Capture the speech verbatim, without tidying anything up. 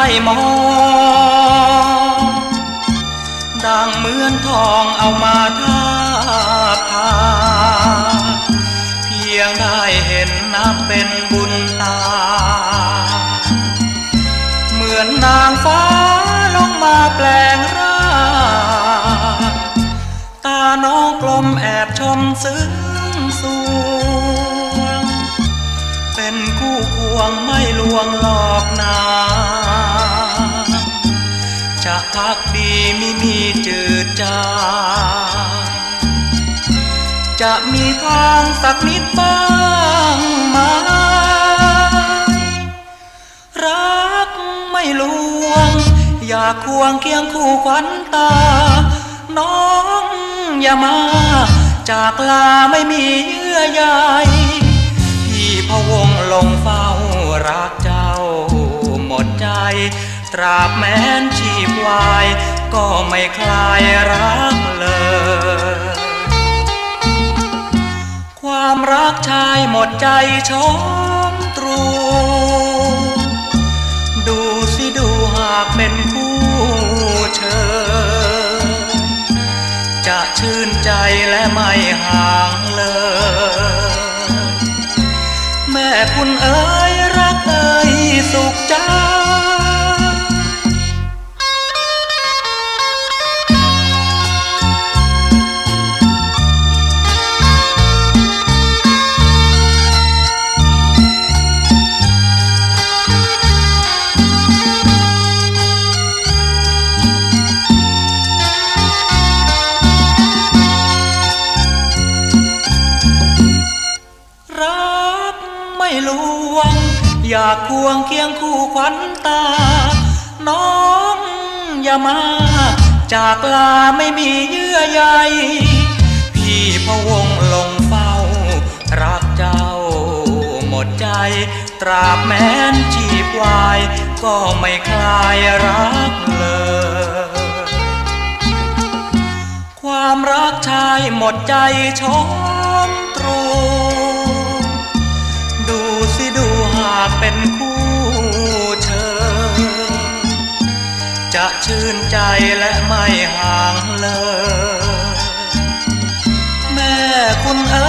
มองดังเหมือนทองเอามาทาบทาเพียงได้เห็นนับเป็นบุญตาเหมือนนางฟ้าลงมาแปลงร่างตาน้องกลมแอบชมซึ้งสวงเป็นคู่ควงไม่ลวงหลอกนาจะพักดีไม่มีจืดจางจะมีทางสักนิดบ้างไหมรักไม่ลวงอยากควงเคียงคู่ขวัญตาน้องอย่ามาจากลาไม่มีเยื่อใยพี่พะวงลงเฝ้ารักเจ้าหมดใจตราบแม้นชีพวายก็ไม่คลายรักเลยความรักชายหมดใจชมตรูดูสิดูหากเป็นคู่เชยจะชื่นใจและไม่ห่างเลยแม่คุณเอ๋ยรักเอ๋ยสุขใจลวงอยากควงเคียงคู่ขวัญตาน้องอย่ามาจากลาไม่มีเยื่อใยพี่พะวงลงเฝ้ารักเจ้าหมดใจตราบแม้นชีพวายก็ไม่คลายรักเลยความรักชายหมดใจชมตรูดูสิดูหากเป็นคู่เชยจะชื่นใจและไม่ห่างเลยแม่คุณเอ๋